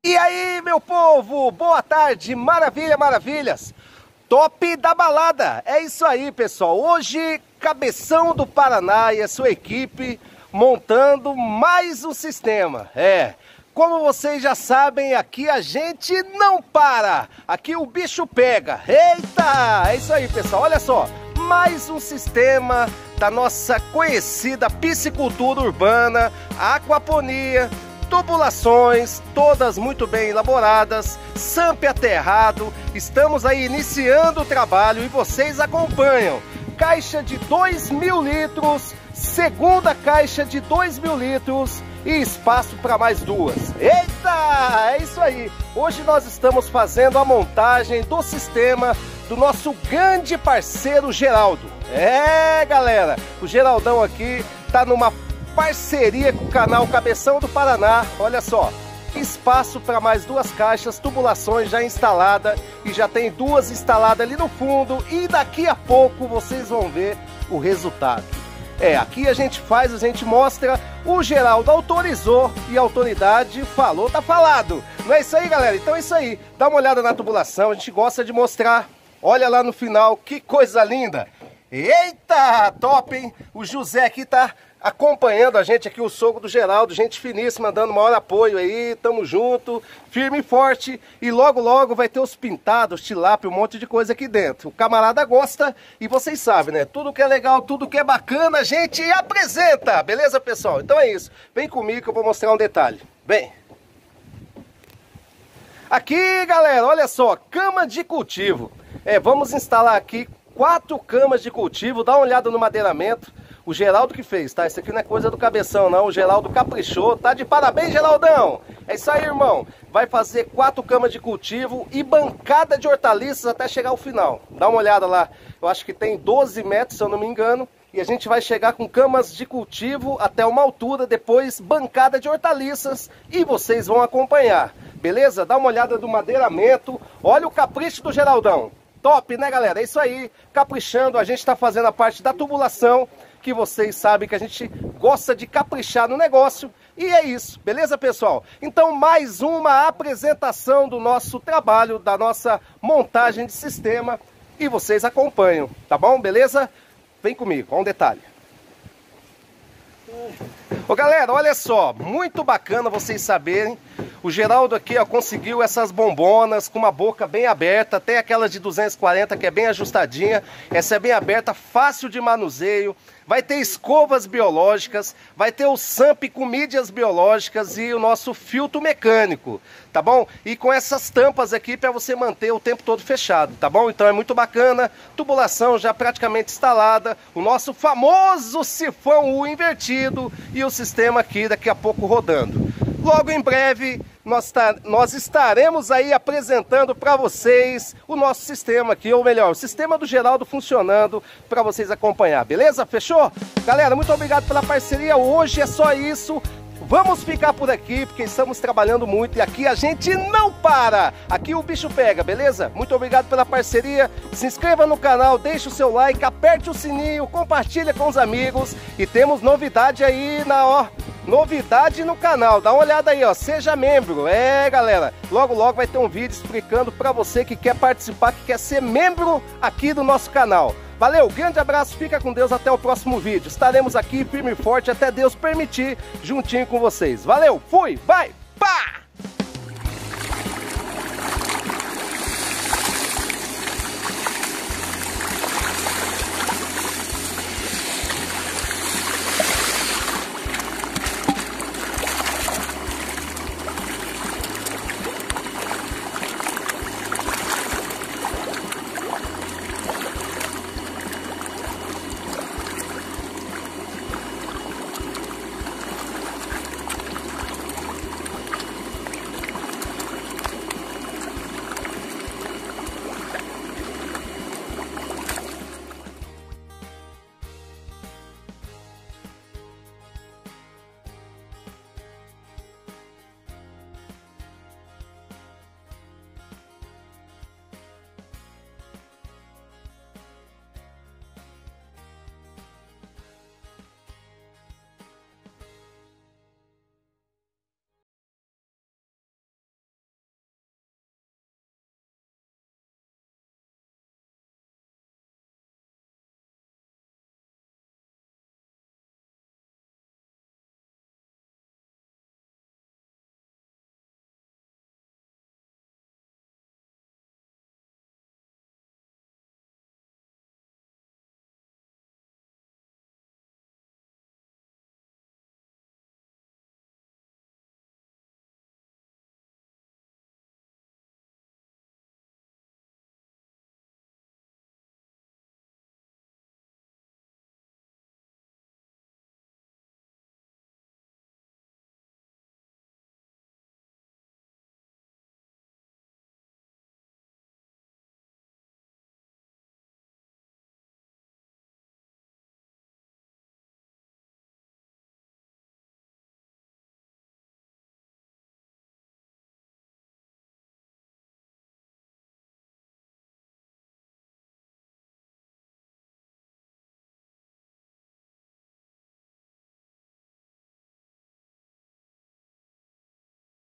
E aí, meu povo, boa tarde, maravilha, maravilhas, top da balada, é isso aí, pessoal. Hoje, Cabeção do Paraná e a sua equipe montando mais um sistema. Como vocês já sabem, aqui a gente não para, aqui o bicho pega. Eita, é isso aí, pessoal, olha só, mais um sistema da nossa conhecida piscicultura urbana, aquaponia, tubulações, todas muito bem elaboradas, SAMP aterrado. Estamos aí iniciando o trabalho e vocês acompanham. Caixa de 2.000 litros, segunda caixa de 2.000 litros e espaço para mais duas. Eita, é isso aí. Hoje nós estamos fazendo a montagem do sistema do nosso grande parceiro Geraldo. Galera, o Geraldão aqui tá numa parceria com o canal Cabeção do Paraná. Olha só, espaço para mais duas caixas, tubulações já instalada e já tem duas instaladas ali no fundo e daqui a pouco vocês vão ver o resultado. Aqui a gente faz, a gente mostra, o Geraldo autorizou e a autoridade falou, tá falado. Não é isso aí, galera? Então é isso aí, dá uma olhada na tubulação, a gente gosta de mostrar. Olha lá no final, que coisa linda. Eita, top, hein? O José aqui tá acompanhando a gente aqui, o sogro do Geraldo, gente finíssima, dando maior apoio aí, tamo junto, firme e forte, e logo logo vai ter os pintados, tilápia, um monte de coisa aqui dentro. O camarada gosta e vocês sabem, né? Tudo que é legal, tudo que é bacana, a gente apresenta, beleza, pessoal? Então é isso, vem comigo que eu vou mostrar um detalhe. Vem! Aqui, galera, olha só, cama de cultivo. Vamos instalar aqui 4 camas de cultivo, dá uma olhada no madeiramento. O Geraldo que fez, tá? Isso aqui não é coisa do Cabeção, não. O Geraldo caprichou, tá de parabéns, Geraldão! É isso aí, irmão. Vai fazer 4 camas de cultivo e bancada de hortaliças até chegar ao final. Dá uma olhada lá. Eu acho que tem 12 metros, se eu não me engano. E a gente vai chegar com camas de cultivo até uma altura, depois bancada de hortaliças e vocês vão acompanhar. Beleza? Dá uma olhada do madeiramento. Olha o capricho do Geraldão. Top, né, galera? É isso aí. Caprichando, a gente tá fazendo a parte da tubulação, que vocês sabem que a gente gosta de caprichar no negócio. E é isso, beleza, pessoal? Então, mais uma apresentação do nosso trabalho, da nossa montagem de sistema. E vocês acompanham, tá bom? Beleza? Vem comigo, ó um detalhe. Ô, galera, olha só, muito bacana vocês saberem. O Geraldo aqui, ó, conseguiu essas bombonas com uma boca bem aberta. Tem aquelas de 240 que é bem ajustadinha. Essa é bem aberta, fácil de manuseio. Vai ter escovas biológicas, vai ter o SAMP com mídias biológicas e o nosso filtro mecânico, tá bom? E com essas tampas aqui para você manter o tempo todo fechado, tá bom? Então é muito bacana, tubulação já praticamente instalada, o nosso famoso sifão U invertido e o sistema aqui daqui a pouco rodando. Logo em breve nós estaremos aí apresentando para vocês o nosso sistema aqui, ou melhor, o sistema do Geraldo funcionando para vocês acompanhar, beleza? Fechou? Galera, muito obrigado pela parceria, hoje é só isso. Vamos ficar por aqui, porque estamos trabalhando muito e aqui a gente não para. Aqui o bicho pega, beleza? Muito obrigado pela parceria. Se inscreva no canal, deixe o seu like, aperte o sininho, compartilha com os amigos. E temos novidade aí novidade no canal. Dá uma olhada aí, ó. Seja membro. Galera, logo logo vai ter um vídeo explicando para você que quer participar, que quer ser membro aqui do nosso canal. Valeu, grande abraço, fica com Deus, até o próximo vídeo. Estaremos aqui firme e forte até Deus permitir, juntinho com vocês. Valeu, fui, vai, pá!